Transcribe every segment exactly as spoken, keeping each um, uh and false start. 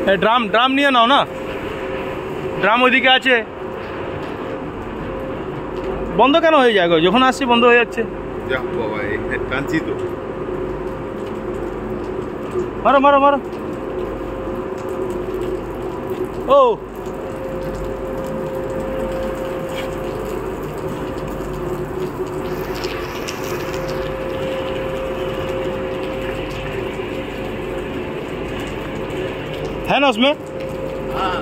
Drum drum নিয়ে নাও না, drum ওইদিকে আছে। বন্ধ কেন হয়ে যায় গো? যখন আসছি বন্ধ হয়ে যাচ্ছে। টানছি তো, মারো মারো মারো। ও है ना उसमें? हाँ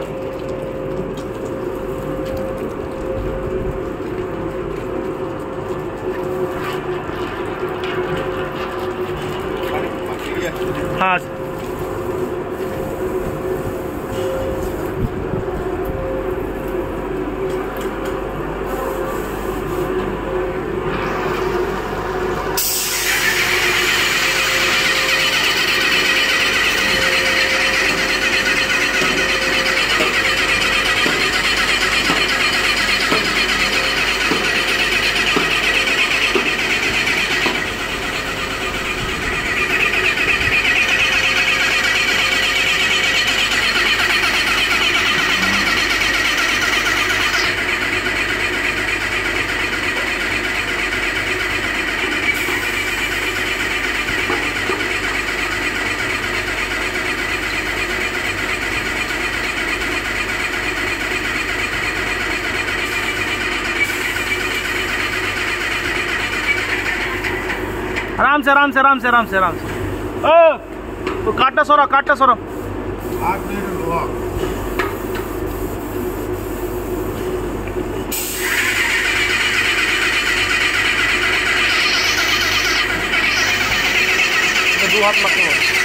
हाँ आराम से आराम से आराम से आराम से आराम से। ओ तो काटना सोरा काटना सोरा। आठ मिनट लोहा दो हाथ लगते हो।